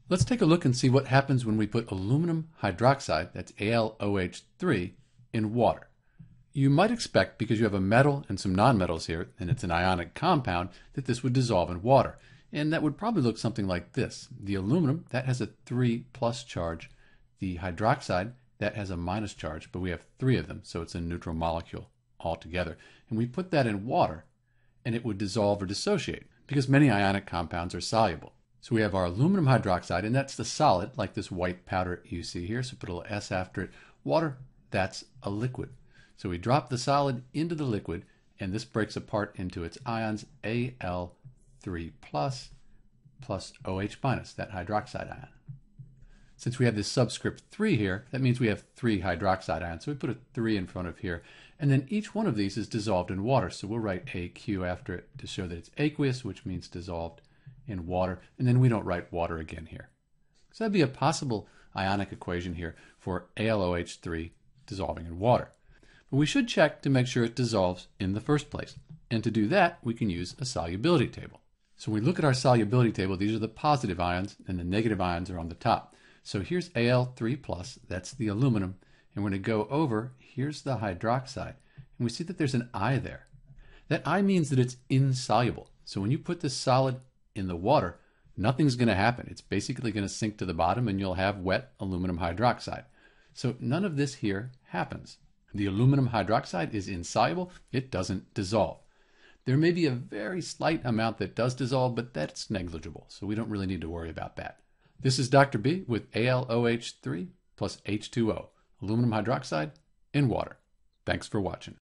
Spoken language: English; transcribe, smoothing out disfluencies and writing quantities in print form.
Let's take a look and see what happens when we put aluminum hydroxide, that's AlOH3, in water. You might expect, because you have a metal and some nonmetals here, and it's an ionic compound, that this would dissolve in water. And that would probably look something like this. The aluminum, that has a 3 plus charge. The hydroxide, that has a minus charge, but we have 3 of them, so it's a neutral molecule altogether. And we put that in water, and it would dissolve or dissociate, because many ionic compounds are soluble. So we have our aluminum hydroxide, and that's the solid, like this white powder you see here. So put a little S after it. Water, that's a liquid. So we drop the solid into the liquid, and this breaks apart into its ions Al3 plus OH minus, that hydroxide ion. Since we have this subscript 3 here, that means we have 3 hydroxide ions. So we put a 3 in front of here. And then each one of these is dissolved in water. So we'll write AQ after it to show that it's aqueous, which means dissolved in water, and then we don't write water again here. So that'd be a possible ionic equation here for AlOH3 dissolving in water. But we should check to make sure it dissolves in the first place. And to do that, we can use a solubility table. So when we look at our solubility table, these are the positive ions, and the negative ions are on the top. So here's Al3+, that's the aluminum, and we're going to go over, here's the hydroxide, and we see that there's an I there. That I means that it's insoluble. So when you put this solid in the water, nothing's going to happen. It's basically going to sink to the bottom and you'll have wet aluminum hydroxide. So none of this here happens. The aluminum hydroxide is insoluble. It doesn't dissolve. There may be a very slight amount that does dissolve, but that's negligible. So we don't really need to worry about that. This is Dr. B with AlOH3 plus H2O, aluminum hydroxide in water. Thanks for watching.